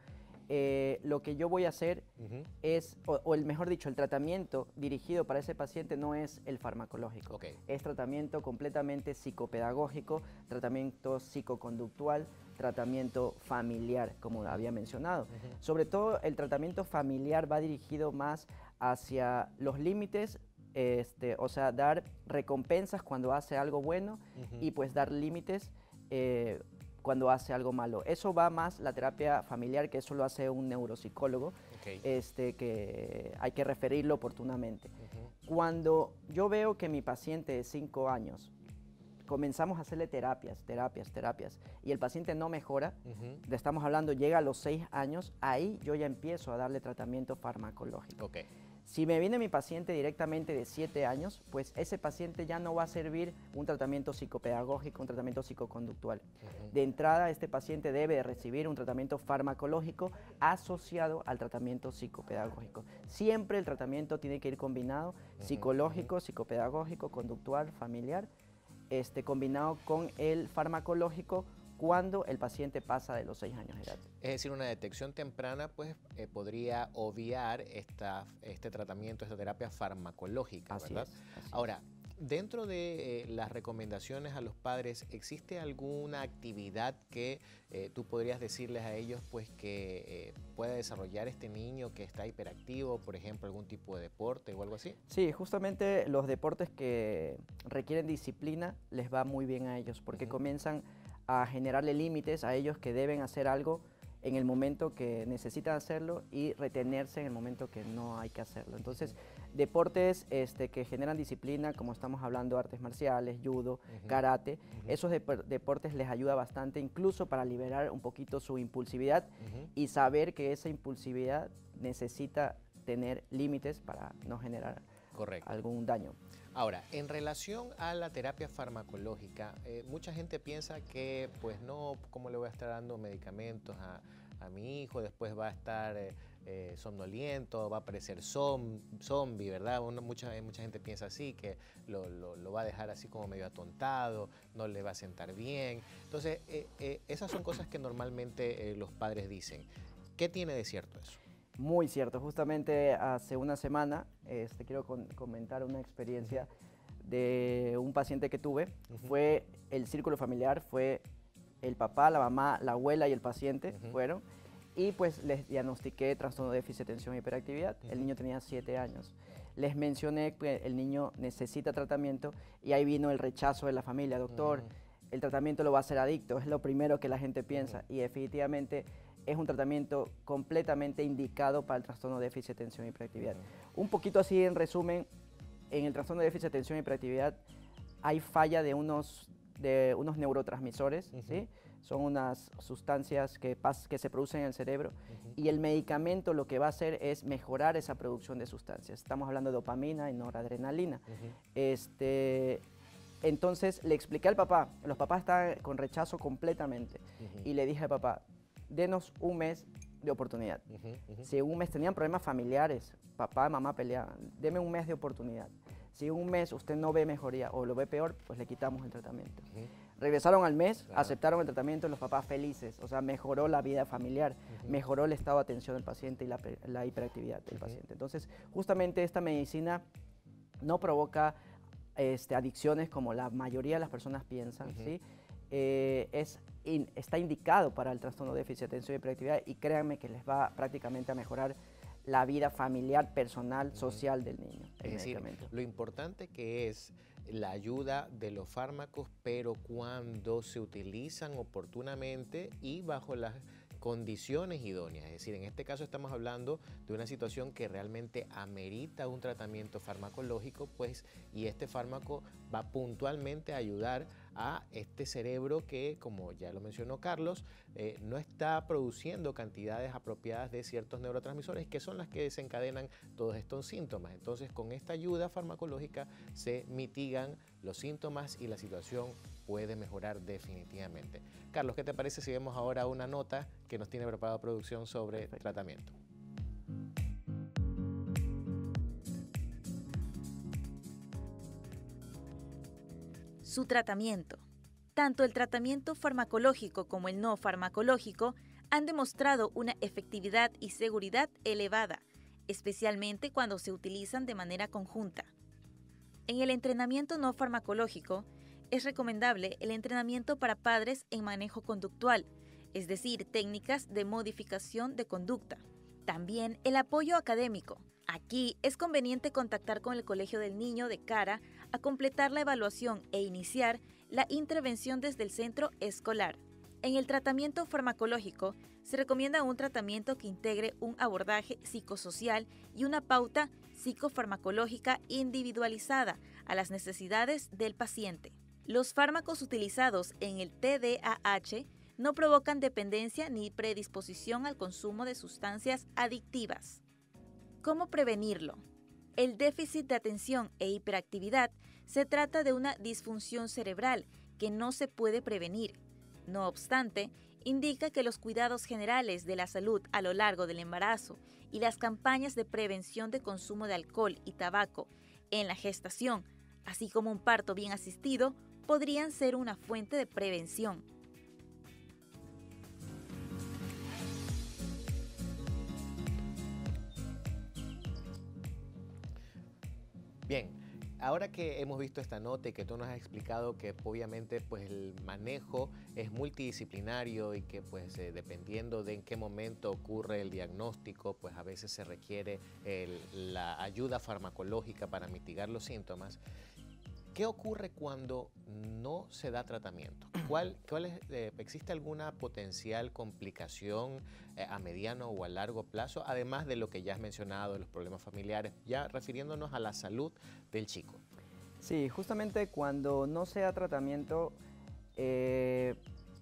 Eh, lo que yo voy a hacer uh-huh. es, o, o el mejor dicho, el tratamiento dirigido para ese paciente no es el farmacológico, okay. es tratamiento completamente psicopedagógico, tratamiento psicoconductual, tratamiento familiar, como había mencionado. Uh-huh. Sobre todo el tratamiento familiar va dirigido más hacia los límites, este, o sea, dar recompensas cuando hace algo bueno uh-huh. y pues dar límites eh, cuando hace algo malo. Eso va más la terapia familiar, que eso lo hace un neuropsicólogo, okay. este, que hay que referirlo oportunamente. Uh-huh. Cuando yo veo que mi paciente de cinco años, comenzamos a hacerle terapias, terapias, terapias, y el paciente no mejora, uh-huh. le estamos hablando, llega a los seis años, ahí yo ya empiezo a darle tratamiento farmacológico. Okay. Si me viene mi paciente directamente de siete años, pues ese paciente ya no va a servir un tratamiento psicopedagógico, un tratamiento psicoconductual. Uh-huh. De entrada, este paciente debe recibir un tratamiento farmacológico asociado al tratamiento psicopedagógico. Siempre el tratamiento tiene que ir combinado, uh-huh. psicológico, uh-huh. psicopedagógico, conductual, familiar, este, combinado con el farmacológico cuando el paciente pasa de los seis años de edad. Es decir, una detección temprana pues, eh, podría obviar esta, este tratamiento, esta terapia farmacológica, así ¿verdad? Es, así Ahora, dentro de eh, las recomendaciones a los padres, ¿existe alguna actividad que eh, tú podrías decirles a ellos pues, que eh, pueda desarrollar este niño que está hiperactivo, por ejemplo, algún tipo de deporte o algo así? Sí, justamente los deportes que requieren disciplina les va muy bien a ellos, porque uh-huh. comienzan a generarle límites a ellos que deben hacer algo en el momento que necesitan hacerlo y retenerse en el momento que no hay que hacerlo. Entonces, uh-huh. deportes este, que generan disciplina, como estamos hablando, artes marciales, judo, uh-huh. karate, uh-huh. esos de deportes les ayuda bastante, incluso para liberar un poquito su impulsividad uh-huh. y saber que esa impulsividad necesita tener límites para no generar Correcto. algún daño. Ahora, en relación a la terapia farmacológica, eh, mucha gente piensa que, pues no, ¿cómo le voy a estar dando medicamentos a, a mi hijo? Después va a estar eh, eh, somnoliento, va a parecer zom, zombie, ¿verdad? Uno, mucha, mucha gente piensa así, que lo, lo, lo va a dejar así como medio atontado, no le va a sentar bien. Entonces, eh, eh, esas son cosas que normalmente eh, los padres dicen. ¿Qué tiene de cierto eso? Muy cierto, justamente hace una semana este, quiero con, comentar una experiencia uh-huh. de un paciente que tuve. Uh-huh. Fue el círculo familiar, fue el papá, la mamá, la abuela y el paciente uh-huh. fueron, y pues les diagnostiqué trastorno de déficit de atención e hiperactividad. Uh-huh. El niño tenía siete años. Les mencioné que el niño necesita tratamiento y ahí vino el rechazo de la familia. Doctor, uh-huh. el tratamiento lo va a hacer adicto, es lo primero que la gente piensa uh-huh. y definitivamente es un tratamiento completamente indicado para el trastorno de déficit de atención e hiperactividad. Uh-huh. Un poquito así en resumen, en el trastorno de déficit de atención e hiperactividad hay falla de unos, de unos neurotransmisores, uh-huh. ¿sí? Son unas sustancias que, pas, que se producen en el cerebro uh-huh. y el medicamento lo que va a hacer es mejorar esa producción de sustancias. Estamos hablando de dopamina y noradrenalina. Uh-huh. Este, entonces le expliqué al papá, los papás estaban con rechazo completamente uh-huh. y le dije al papá, denos un mes de oportunidad. Uh-huh, uh-huh. Si en un mes tenían problemas familiares, papá, mamá peleaban, deme un mes de oportunidad. Si en un mes usted no ve mejoría o lo ve peor, pues le quitamos el tratamiento. Uh-huh. Regresaron al mes, claro. aceptaron el tratamiento, los papás felices, o sea, mejoró la vida familiar, uh-huh. mejoró el estado de atención del paciente y la, la hiperactividad del uh-huh. paciente. Entonces, justamente esta medicina no provoca este, adicciones como la mayoría de las personas piensan, uh-huh. ¿sí? Eh, es, in, está indicado para el trastorno de déficit de atención y hiperactividad y créanme que les va prácticamente a mejorar la vida familiar, personal, social del niño. Es decir, lo importante que es la ayuda de los fármacos, pero cuando se utilizan oportunamente y bajo las condiciones idóneas. Es decir, en este caso estamos hablando de una situación que realmente amerita un tratamiento farmacológico, pues, y este fármaco va puntualmente a ayudar a este cerebro que, como ya lo mencionó Carlos, eh, no está produciendo cantidades apropiadas de ciertos neurotransmisores que son las que desencadenan todos estos síntomas. Entonces, con esta ayuda farmacológica se mitigan los síntomas y la situación puede mejorar definitivamente. Carlos, ¿qué te parece si vemos ahora una nota que nos tiene preparada producción sobre Perfecto. Tratamiento? Su tratamiento. Tanto el tratamiento farmacológico como el no farmacológico han demostrado una efectividad y seguridad elevada, especialmente cuando se utilizan de manera conjunta. En el entrenamiento no farmacológico, es recomendable el entrenamiento para padres en manejo conductual, es decir, técnicas de modificación de conducta. También el apoyo académico. Aquí es conveniente contactar con el colegio del niño de cara a completar la evaluación e iniciar la intervención desde el centro escolar. En el tratamiento farmacológico, se recomienda un tratamiento que integre un abordaje psicosocial y una pauta psicofarmacológica individualizada a las necesidades del paciente. Los fármacos utilizados en el T D A H no provocan dependencia ni predisposición al consumo de sustancias adictivas. ¿Cómo prevenirlo? El déficit de atención e hiperactividad se trata de una disfunción cerebral que no se puede prevenir. No obstante, indica que los cuidados generales de la salud a lo largo del embarazo y las campañas de prevención de consumo de alcohol y tabaco en la gestación, así como un parto bien asistido, podrían ser una fuente de prevención. Bien, ahora que hemos visto esta nota y que tú nos has explicado que obviamente pues el manejo es multidisciplinario y que pues eh, dependiendo de en qué momento ocurre el diagnóstico, pues a veces se requiere el, la ayuda farmacológica para mitigar los síntomas. ¿Qué ocurre cuando no se da tratamiento? ¿Cuál, cuál es, eh, ¿Existe alguna potencial complicación eh, a mediano o a largo plazo? Además de lo que ya has mencionado, de los problemas familiares, ya refiriéndonos a la salud del chico. Sí, justamente cuando no se da tratamiento, eh,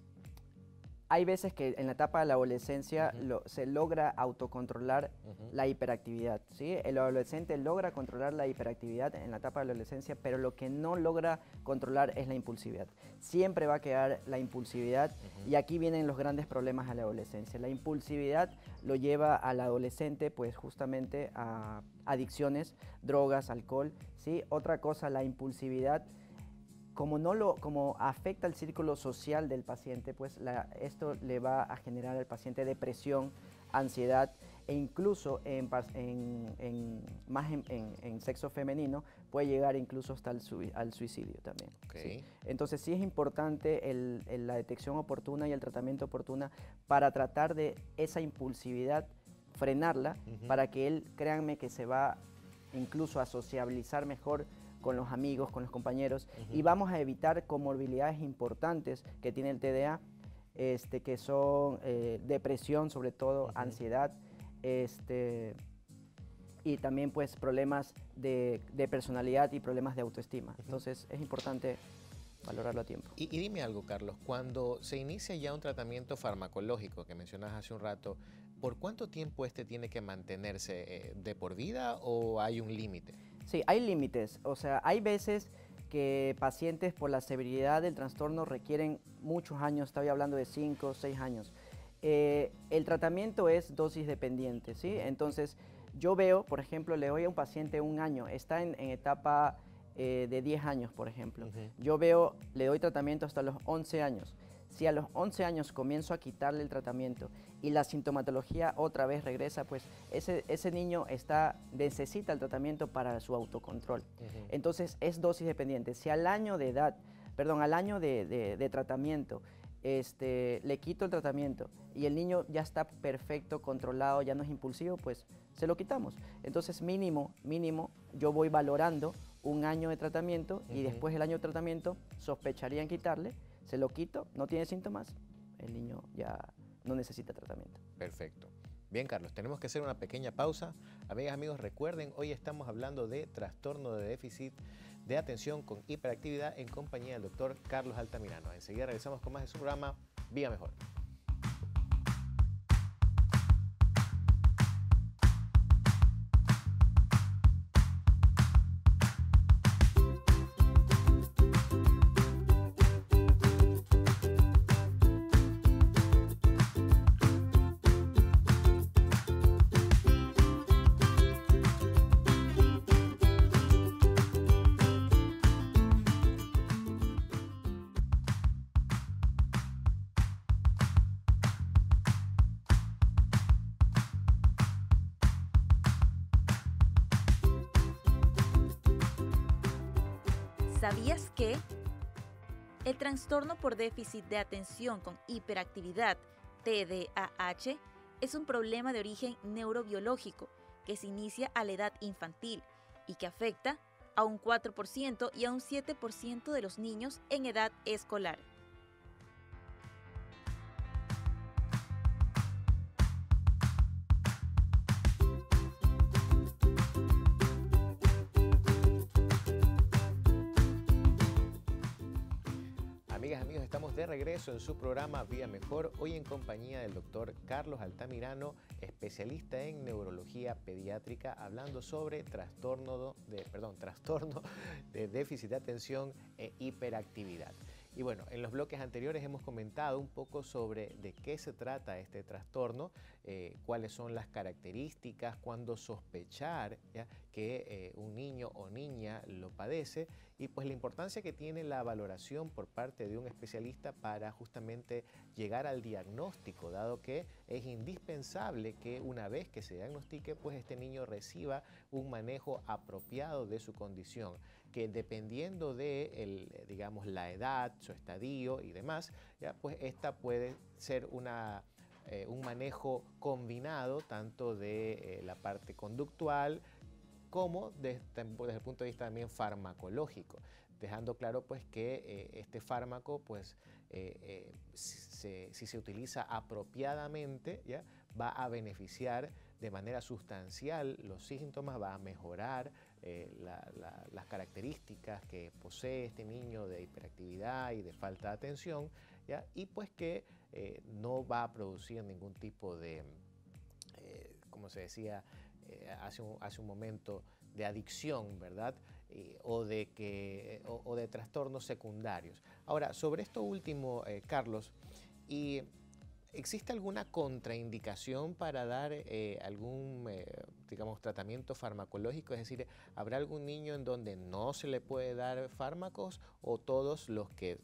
hay veces que en la etapa de la adolescencia uh-huh. lo, se logra autocontrolar uh-huh. la hiperactividad, ¿sí? El adolescente logra controlar la hiperactividad en la etapa de la adolescencia, pero lo que no logra controlar es la impulsividad. Siempre va a quedar la impulsividad uh-huh. y aquí vienen los grandes problemas de la adolescencia. La impulsividad lo lleva al adolescente pues justamente a adicciones, drogas, alcohol, ¿sí? Otra cosa, la impulsividad, Como, no lo, como afecta el círculo social del paciente, pues la, esto le va a generar al paciente depresión, ansiedad e incluso en, en, en, más en, en, en sexo femenino puede llegar incluso hasta el sui, al suicidio también. Okay. ¿Sí? Entonces sí es importante el, el, la detección oportuna y el tratamiento oportuna para tratar de esa impulsividad, frenarla, uh-huh. para que él, créanme que se va incluso a sociabilizar mejor con los amigos, con los compañeros, uh-huh. y vamos a evitar comorbilidades importantes que tiene el T D A, este, que son eh, depresión, sobre todo, uh-huh. ansiedad, este, y también pues problemas de, de personalidad y problemas de autoestima. Uh-huh. Entonces es importante valorarlo a tiempo. Y, y dime algo, Carlos, cuando se inicia ya un tratamiento farmacológico que mencionas hace un rato, ¿por cuánto tiempo este tiene que mantenerse eh, de por vida o hay un límite? Sí, hay límites. O sea, hay veces que pacientes por la severidad del trastorno requieren muchos años, estoy hablando de cinco o seis años. eh, el tratamiento es dosis dependiente, ¿sí? Entonces, yo veo, por ejemplo, le doy a un paciente un año, está en, en etapa eh, de diez años, por ejemplo. Uh-huh. Yo veo, le doy tratamiento hasta los once años. Si a los once años comienzo a quitarle el tratamiento y la sintomatología otra vez regresa, pues ese, ese niño está, necesita el tratamiento para su autocontrol. Uh-huh. Entonces, es dosis dependiente. Si al año de edad, perdón, al año de, de, de tratamiento, Este, le quito el tratamiento y el niño ya está perfecto, controlado, ya no es impulsivo, pues se lo quitamos. Entonces mínimo, mínimo, yo voy valorando un año de tratamiento y uh-huh. después del año de tratamiento sospecharía en quitarle, se lo quito, no tiene síntomas, el niño ya no necesita tratamiento. Perfecto. Bien, Carlos, tenemos que hacer una pequeña pausa. Amigas, amigos, recuerden, hoy estamos hablando de trastorno de déficit de atención con hiperactividad en compañía del doctor Carlos Altamirano. Enseguida regresamos con más de su programa Viva Mejor. ¿Sabías que? El trastorno por déficit de atención con hiperactividad, T D A H, es un problema de origen neurobiológico que se inicia a la edad infantil y que afecta a un cuatro por ciento y a un siete por ciento de los niños en edad escolar. Amigas, amigos, estamos de regreso en su programa Viva Mejor, hoy en compañía del doctor Carlos Altamirano, especialista en neurología pediátrica, hablando sobre trastorno de, perdón, trastorno de déficit de atención e hiperactividad. Y bueno, en los bloques anteriores hemos comentado un poco sobre de qué se trata este trastorno, eh, cuáles son las características, cuándo sospechar ¿ya? que eh, un niño o niña lo padece y pues la importancia que tiene la valoración por parte de un especialista para justamente llegar al diagnóstico, dado que es indispensable que una vez que se diagnostique, pues este niño reciba un manejo apropiado de su condición, que dependiendo de el, digamos, la edad, su estadio y demás, ya, pues esta puede ser una, eh, un manejo combinado tanto de eh, la parte conductual como desde, desde el punto de vista también farmacológico, dejando claro pues que eh, este fármaco pues eh, eh, si, se, si se utiliza apropiadamente ya va a beneficiar de manera sustancial los síntomas, va a mejorar eh, la, la, las características que posee este niño de hiperactividad y de falta de atención, ¿ya? Y pues que eh, no va a producir ningún tipo de, eh, como se decía eh, hace, un, hace un momento, de adicción, ¿verdad? Eh, o, de que, o, o de trastornos secundarios. Ahora, sobre esto último, eh, Carlos, y ¿existe alguna contraindicación para dar eh, algún, eh, digamos, tratamiento farmacológico? Es decir, ¿habrá algún niño en donde no se le puede dar fármacos o todos los que,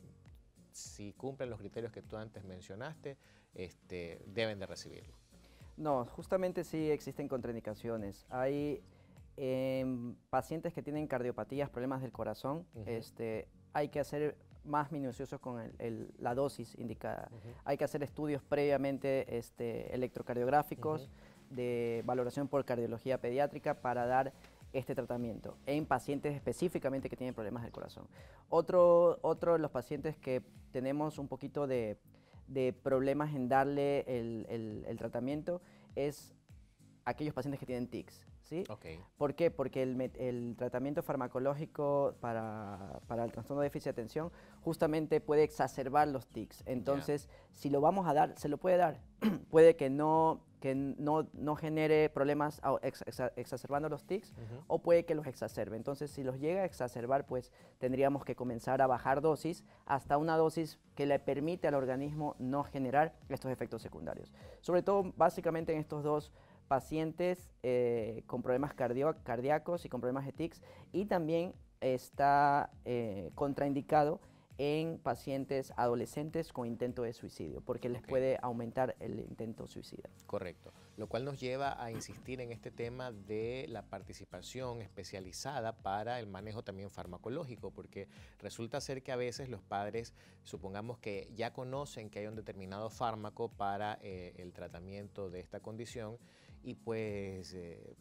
si cumplen los criterios que tú antes mencionaste, este, deben de recibirlo? No, justamente sí existen contraindicaciones. Hay eh, pacientes que tienen cardiopatías, problemas del corazón, uh-huh. este, hay que hacer más minuciosos con el, el, la dosis indicada. Uh-huh. Hay que hacer estudios previamente este, electrocardiográficos, uh-huh. de valoración por cardiología pediátrica para dar este tratamiento en pacientes específicamente que tienen problemas del corazón. Otro, otro de los pacientes que tenemos un poquito de, de problemas en darle el, el, el tratamiento es aquellos pacientes que tienen tics. ¿sí? Okay. ¿Por qué? Porque el, el tratamiento farmacológico para, para el trastorno de déficit de atención justamente puede exacerbar los tics. Entonces, yeah. si lo vamos a dar, se lo puede dar. Puede que no, que no, no genere problemas ex, ex, exacerbando los tics, uh-huh. o puede que los exacerbe. Entonces, si los llega a exacerbar, pues tendríamos que comenzar a bajar dosis hasta una dosis que le permite al organismo no generar estos efectos secundarios. Sobre todo, básicamente en estos dos pacientes eh, con problemas cardio cardíacos y con problemas de tics, y también está eh, contraindicado en pacientes adolescentes con intento de suicidio, porque les okay. puede aumentar el intento suicida. Correcto, lo cual nos lleva a insistir en este tema de la participación especializada para el manejo también farmacológico, porque resulta ser que a veces los padres, supongamos que ya conocen que hay un determinado fármaco para eh, el tratamiento de esta condición, y pues eh,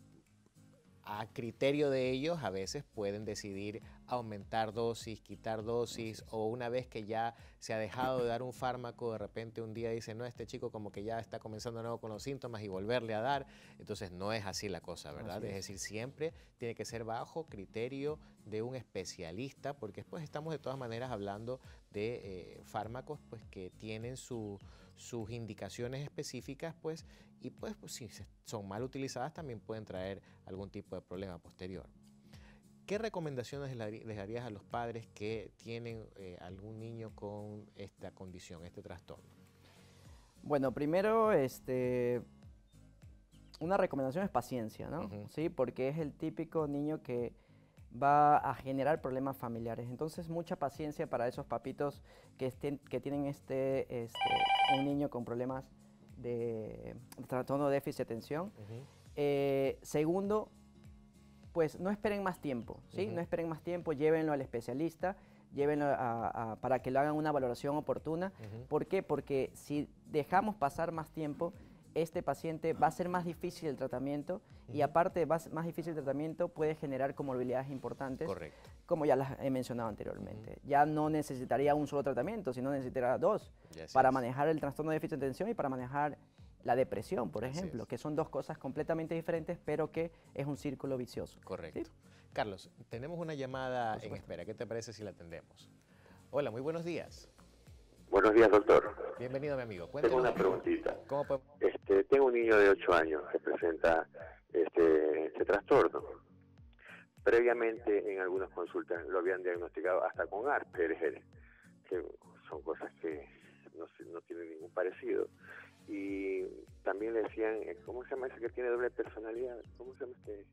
a criterio de ellos a veces pueden decidir aumentar dosis, quitar dosis, o una vez que ya se ha dejado de dar un fármaco, de repente un día dicen, no, este chico como que ya está comenzando de nuevo con los síntomas, y volverle a dar. Entonces no es así la cosa, ¿verdad? Es. es decir, siempre tiene que ser bajo criterio de un especialista, porque después estamos de todas maneras hablando de eh, fármacos pues que tienen su, sus indicaciones específicas, pues, y pues, pues si son mal utilizadas también pueden traer algún tipo de problema posterior. ¿Qué recomendaciones les darías a los padres que tienen eh, algún niño con esta condición, este trastorno? Bueno, primero, este, una recomendación es paciencia, ¿no? Uh-huh. ¿Sí? Porque es el típico niño que va a generar problemas familiares. Entonces, mucha paciencia para esos papitos que, estén, que tienen este, este, un niño con problemas de trastorno de déficit de atención. Uh-huh. eh, segundo, pues no esperen más tiempo, ¿sí? Uh-huh. No esperen más tiempo, llévenlo al especialista, llévenlo a, a, para que le hagan una valoración oportuna. Uh-huh. ¿Por qué? Porque si dejamos pasar más tiempo, este paciente va a ser más difícil el tratamiento, uh-huh. y aparte va a ser más difícil el tratamiento, puede generar comorbilidades importantes. Correcto. Como ya las he mencionado anteriormente. Uh-huh. Ya no necesitaría un solo tratamiento, sino necesitaría dos, yes, para yes. manejar el trastorno de déficit de atención y para manejar la depresión, por Así ejemplo, es. que son dos cosas completamente diferentes, pero que es un círculo vicioso. Correcto. ¿Sí? Carlos, tenemos una llamada en espera. ¿Qué te parece si la atendemos? Hola, muy buenos días. Buenos días, doctor. Bienvenido, mi amigo. Cuéntanos. Tengo una preguntita. ¿Cómo podemos? Este, tengo un niño de ocho años que presenta este, este trastorno. Previamente, en algunas consultas lo habían diagnosticado hasta con Asperger, que son cosas que no, no tienen ningún parecido. Y también le decían, ¿cómo se llama ese que tiene doble personalidad? ¿Cómo se llama este?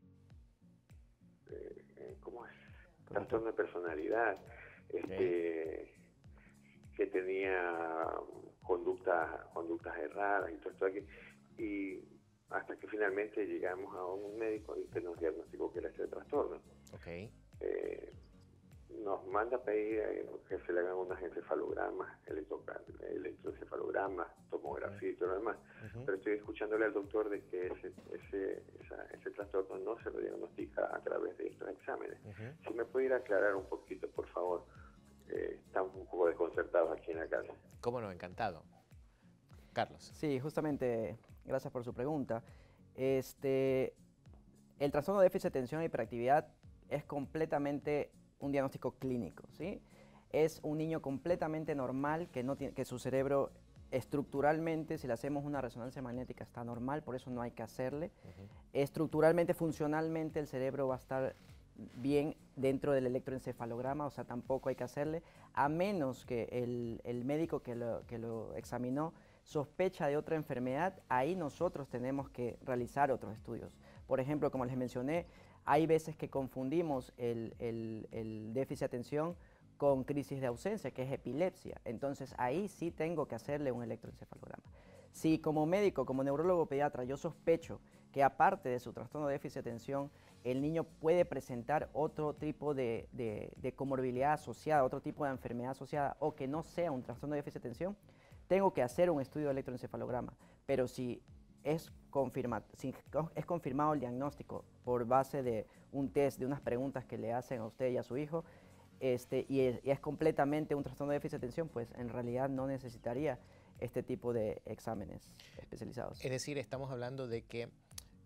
Eh, ¿Cómo es? Trastorno de personalidad. Este, que tenía conductas conductas erradas y todo esto aquí. Y hasta que finalmente llegamos a un médico y que nos diagnosticó que era este trastorno. Okay. Eh, nos manda a pedir que se le hagan unos encefalogramas, electroencefalogramas, tomografía y todo lo demás. Uh-huh. Pero estoy escuchándole al doctor de que ese, ese, esa, ese trastorno no se lo diagnostica a través de estos exámenes. Uh-huh. Si me pudiera aclarar un poquito, por favor. Eh, estamos un poco desconcertados aquí en la casa. Cómo no, encantado. Carlos. Sí, justamente, gracias por su pregunta. Este, el trastorno de déficit de atención e hiperactividad es completamente un diagnóstico clínico, ¿sí? Es un niño completamente normal que, no tiene, que su cerebro estructuralmente, si le hacemos una resonancia magnética, está normal, por eso no hay que hacerle. Uh-huh. Estructuralmente, funcionalmente, el cerebro va a estar bien dentro del electroencefalograma, o sea, tampoco hay que hacerle, a menos que el, el médico que lo, que lo examinó sospecha de otra enfermedad, ahí nosotros tenemos que realizar otros estudios. Por ejemplo, como les mencioné, hay veces que confundimos el, el, el déficit de atención con crisis de ausencia, que es epilepsia. Entonces, ahí sí tengo que hacerle un electroencefalograma. Si como médico, como neurólogo pediatra, yo sospecho que aparte de su trastorno de déficit de atención, el niño puede presentar otro tipo de, de, de comorbilidad asociada, otro tipo de enfermedad asociada, o que no sea un trastorno de déficit de atención, tengo que hacer un estudio de electroencefalograma. Pero si es, confirma, si es confirmado el diagnóstico por base de un test, de unas preguntas que le hacen a usted y a su hijo, este, y, es, y es completamente un trastorno de déficit de atención, pues en realidad no necesitaría este tipo de exámenes especializados. Es decir, estamos hablando de que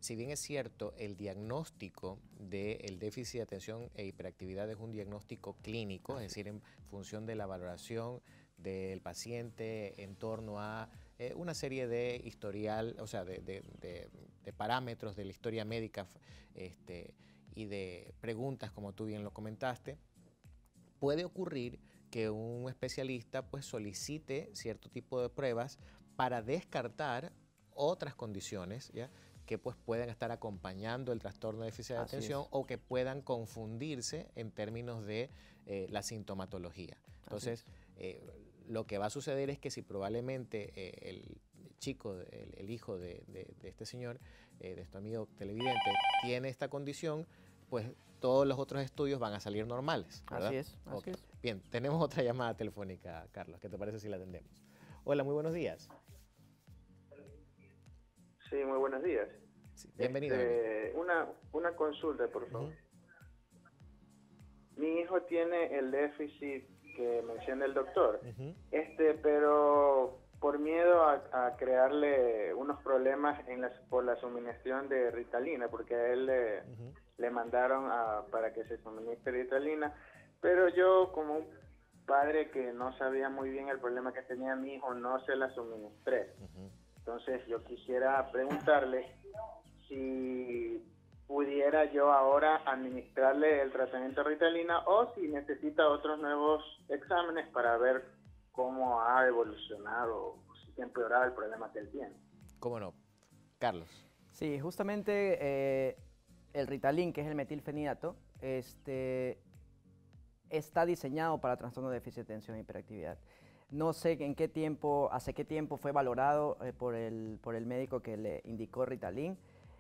si bien es cierto, el diagnóstico del déficit de atención e hiperactividad es un diagnóstico clínico, es decir, en función de la valoración del paciente en torno a eh, una serie de historial, o sea, de, de, de, de parámetros de la historia médica este, y de preguntas, como tú bien lo comentaste, puede ocurrir que un especialista pues solicite cierto tipo de pruebas para descartar otras condiciones, ¿ya?, que pues puedan estar acompañando el trastorno de déficit de Así atención es. o que puedan confundirse en términos de eh, la sintomatología. Entonces, eh, lo que va a suceder es que si probablemente eh, el chico, el, el hijo de, de, de este señor, eh, de este amigo televidente, tiene esta condición, pues todos los otros estudios van a salir normales, ¿verdad? Así es, así Okay. es. Bien, tenemos otra llamada telefónica, Carlos. ¿Qué te parece si la atendemos? Hola, muy buenos días. Sí, muy buenos días. Sí, bienvenido. Este, una, una consulta, por favor. Uh-huh. Mi hijo tiene el déficit que menciona el doctor, Uh-huh. este, pero por miedo a, a crearle unos problemas en las, por la suministración de Ritalina, porque a él le, Uh-huh. le mandaron a, para que se suministre Ritalina, pero yo como un padre que no sabía muy bien el problema que tenía mi hijo, no se la suministré. Uh-huh. Entonces yo quisiera preguntarle si pudiera yo ahora administrarle el tratamiento Ritalina o si necesita otros nuevos exámenes para ver cómo ha evolucionado o si ha empeorado el problema que él tiene. ¿Cómo no? Carlos. Sí, justamente eh, el Ritalin, que es el metilfenidato, este, está diseñado para trastorno de déficit de atención e hiperactividad. No sé en qué tiempo, hace qué tiempo fue valorado eh, por, el, por el médico que le indicó Ritalin.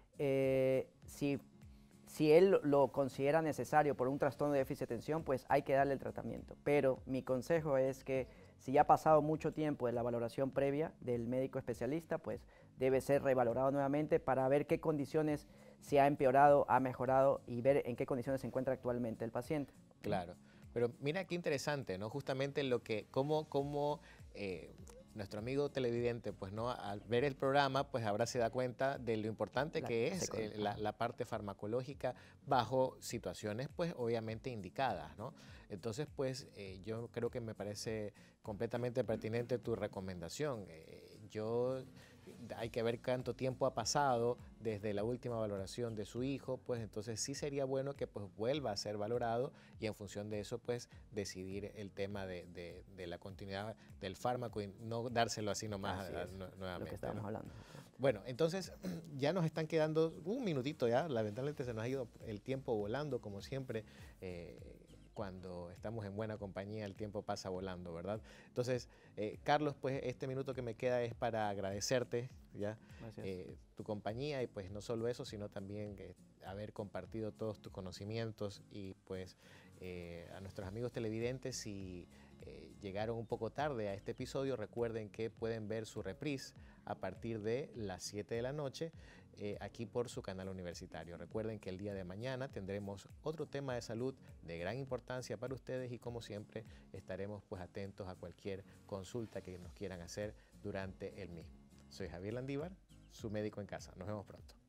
Eh, si, si él lo considera necesario por un trastorno de déficit de atención, pues hay que darle el tratamiento. Pero mi consejo es que si ya ha pasado mucho tiempo de la valoración previa del médico especialista, pues debe ser revalorado nuevamente para ver qué condiciones se ha empeorado, ha mejorado y ver en qué condiciones se encuentra actualmente el paciente. Claro. Pero mira qué interesante, ¿no? Justamente lo que, cómo, cómo eh, nuestro amigo televidente, pues, ¿no?, al ver el programa, pues ahora se da cuenta de lo importante La- que es se eh, la, la parte farmacológica bajo situaciones, pues, obviamente indicadas, ¿no? Entonces, pues, eh, yo creo que me parece completamente pertinente tu recomendación. Eh, yo... Hay que ver cuánto tiempo ha pasado desde la última valoración de su hijo, pues entonces sí sería bueno que pues vuelva a ser valorado y en función de eso pues decidir el tema de, de, de la continuidad del fármaco y no dárselo así nomás Así a, a, es, nuevamente. lo que estábamos ¿no? hablando. Bueno, entonces ya nos están quedando un minutito ya, lamentablemente se nos ha ido el tiempo volando como siempre. Eh, Cuando estamos en buena compañía el tiempo pasa volando, ¿verdad? Entonces, eh, Carlos, pues este minuto que me queda es para agradecerte ya eh, tu compañía y pues no solo eso, sino también eh, haber compartido todos tus conocimientos y pues eh, a nuestros amigos televidentes, si eh, llegaron un poco tarde a este episodio, recuerden que pueden ver su reprise a partir de las siete de la noche. Eh, aquí por su canal universitario. Recuerden que el día de mañana tendremos otro tema de salud de gran importancia para ustedes y como siempre estaremos pues atentos a cualquier consulta que nos quieran hacer durante el mismo. Soy Javier Landívar, su médico en casa. Nos vemos pronto.